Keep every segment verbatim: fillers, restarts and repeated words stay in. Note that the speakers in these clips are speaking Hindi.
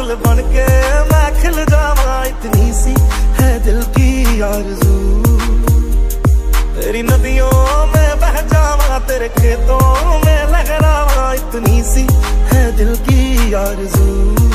गुल बन के मैं खिल जावा, इतनी सी है दिल की आरज़ू। तेरी नदियों में बह जावा, तेरे खेतों में लहरावा, इतनी सी है दिल की आरज़ू।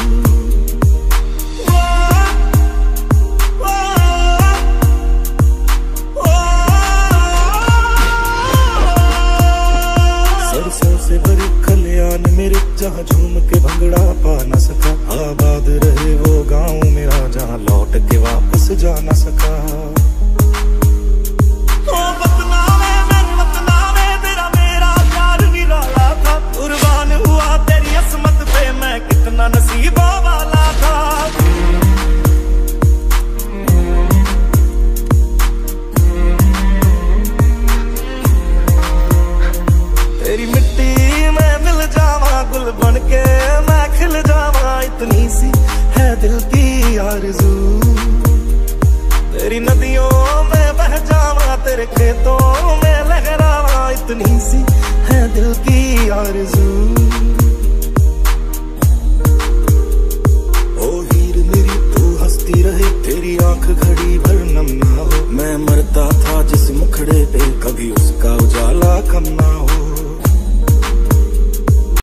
सरसों से भरी खलियान मेरे, जहाँ झूम के भंगड़ा पा न सका। आबाद रहे वो गाँव मेरा, जहाँ लौट के वापस जा न सका। ओ बतनावे मेरे बतनावे, तेरा मेरा प्यार निराला था। कुर्बान हुआ तेरी असमत पे, मैं कितना नसीबों वाला था। तेरी मिट्टी में मिल जावा, गुल बन के मैं खिल जावा, इतनी सी है दिल की आरज़ू। तेरी नदियों में बह जावा, तेरे खेतों में लहरावा, इतनी सी है दिल की आरज़ू।